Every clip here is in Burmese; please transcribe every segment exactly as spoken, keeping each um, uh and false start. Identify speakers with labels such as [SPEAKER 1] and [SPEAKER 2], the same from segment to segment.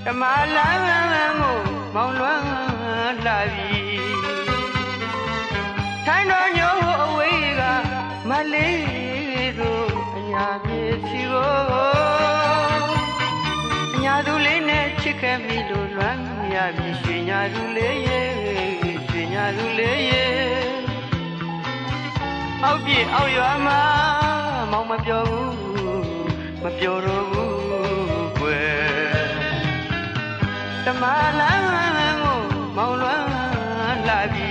[SPEAKER 1] ဓမ္မလမ်းကိုမောင်းလွှမ်းလာပြီထိုင်တော်ညို့အဝေးကမလေးတို့အညာမြေစီကိုအညာသူလေးနဲ့ချစ်ခဲ့မိလို့လွမ်းရပြီရွှေညာသူလေးရဲ့ရွှေညာသူလေးရဲ့အောက်ပြေအောက်ရွာမှာမောင်မပြောဘူးမပြောတော့ဘူးကွယ်ဓမ္မလမ်းကိုမောင်းလွှမ်းလာပြီ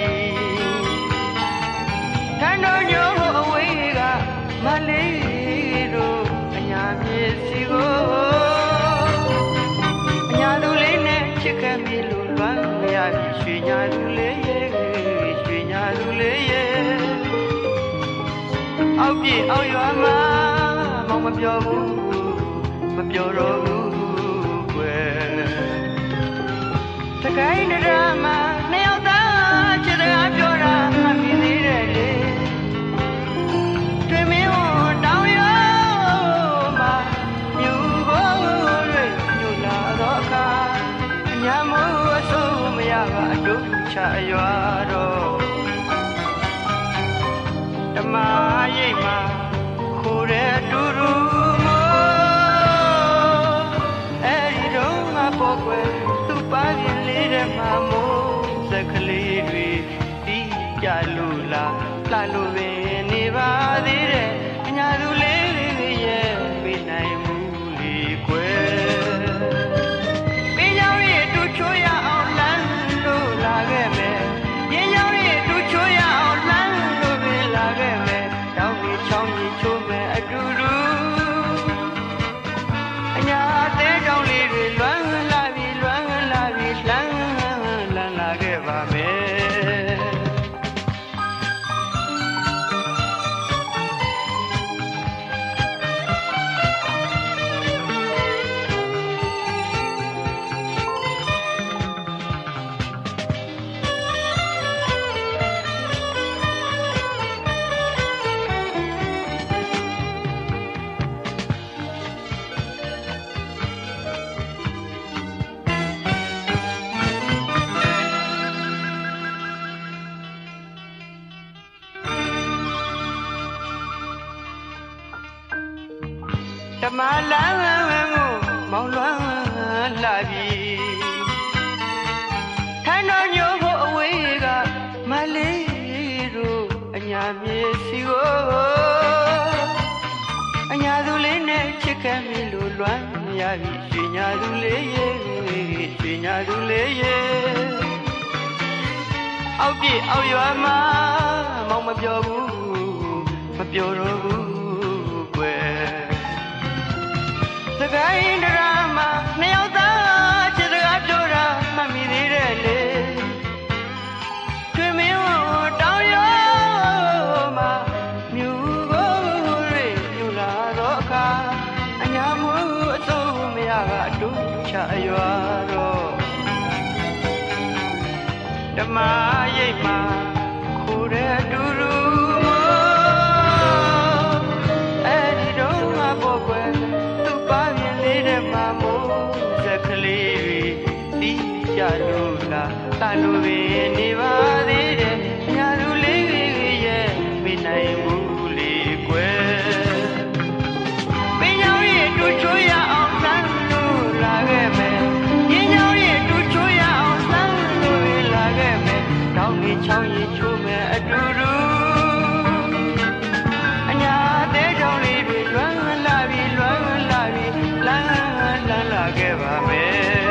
[SPEAKER 1] ထိုင်တော်ညို့အဝေးကမလေးတို့အညာမြေစီကိုအညာသူလေးနဲ့ချစ်ခဲ့မိလို့လွမ်းရပြီရွှေညာသူလေးရဲ့ရွှေညာသူလေးရဲ့အောက်ပြေအောက်ရွာမှာမောင်မပြောဘူးမပြောတော့ဘူးကွယ်တကိုင်းတရာမှာနှစ်ယောက်သားချစ်တဲ့ပြောတာမှတ်မိသေးတယ်လေတွေ့မင်းကိုတောင်းရမှာမြူကိုတွေညူလာတော့အခါအညာမို့အဆိုးမရကအတုချရွာတော့ဓမ္မရိပ်မှာခိုးတဲ့တူတူမို့အဲ့ဒီတော့ငါပေါ်ကွယ်သူ့ပါရင်လေးတဲ့မှာမို့စက်ကလေးတွေတီးကြလို့လားလှလို့ပဲနေပါသေးတယ်အညာသူလေးတွေရဲ့ပြနိုင်မှုလေးကွယ်ပင်ကြောင်ရဲ့တူချိုးရအောင်လမ်းလို့လာခဲ့မယ်ပင်ကြောင်ရဲ့တူချိုးရအောင်လမ်းလို့ပဲလာခဲ့မယ်တောင်းပြီးချောင်းကြီးချိုးမယ်အတူတူအညာသေးတောင်းလေးတွေလွမ်းလာပြီလွမ်းလာပြီလှမ်းလန်းလာခဲ့ပါမယ်ဓမ္မလမ်းကိုမောင်းလွှမ်းလာပြီထိုင်တော်ညို့ဖို့အဝေးကမလေးတို့အညာမြေစီကိုအညာသူလေးနဲ့ချစ်ခဲ့မိလို့လွမ်းရပြီရွှေညာသူလေးရဲ့ရွှေညာသူလေးရဲ့အောက်ပြေအောက်ရွာမှာမောင်မပြောဘူးမပြောတော့ဘူးကွယ်စကိုင်းတရာမှာနှစ်ယောက်သားချစ်စကားပြောတာမှတ်မိသေးတယ်လေတွေ့မင်းကိုတောင်းရမှာမြူကိုတွေညူလာတော့အခါအညာမို့အဆိုးမရကအတူချရွာတော့ဓမ္မရိပ်မှာခိုးတဲ့တူတူကြလို့လားတန်လို့ပဲနေပါသေးတယ်ညာသူလေးရဲ့မနိုင်ဘူးလေကွယ်ပင်ကြောင်ရဲ့တူချိုးရအောင်စမ်းလို့လာခဲ့မယ်ပင်ကြောင်ရဲ့တူချိုးရအောင်စမ်းလို့လာခဲ့မယ်တောင်းကြီးချောင်းကြီးချိုးမယ်အတူတူအညာသေးကြောင်လေးတွေလွမ်းလာပြီလွမ်းလာပြီလမ်းလမ်းလာခဲ့ပါမယ်